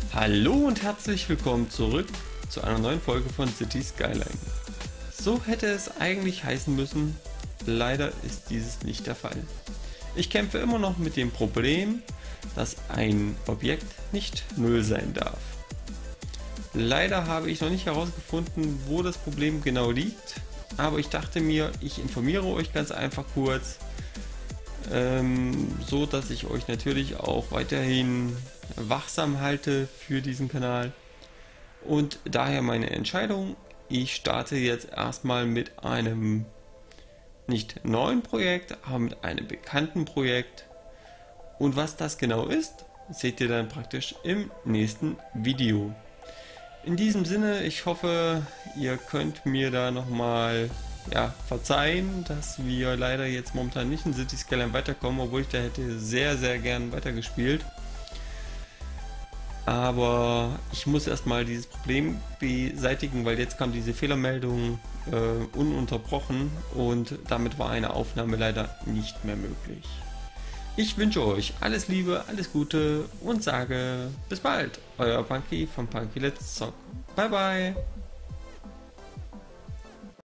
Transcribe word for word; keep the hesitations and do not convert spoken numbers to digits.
Hallo und herzlich willkommen zurück zu einer neuen Folge von City Skyline. So hätte es eigentlich heißen müssen, leider ist dieses nicht der Fall. Ich kämpfe immer noch mit dem Problem, dass ein Objekt nicht null sein darf. Leider habe ich noch nicht herausgefunden, wo das Problem genau liegt, aber ich dachte mir, ich informiere euch ganz einfach kurz, ähm, so dass ich euch natürlich auch weiterhin wachsam halte für diesen Kanal. Und daher meine Entscheidung, ich starte jetzt erstmal mit einem nicht neuen Projekt, aber mit einem bekannten Projekt. Und was das genau ist, seht ihr dann praktisch im nächsten Video. In diesem Sinne, ich hoffe, ihr könnt mir da nochmal ja, verzeihen, dass wir leider jetzt momentan nicht in City Skyline weiterkommen, obwohl ich da hätte sehr, sehr gern weitergespielt. Aber ich muss erstmal dieses Problem beseitigen, weil jetzt kam diese Fehlermeldung äh, ununterbrochen und damit war eine Aufnahme leider nicht mehr möglich. Ich wünsche euch alles Liebe, alles Gute und sage bis bald. Euer Punky von Punky Let's Zock. Bye bye.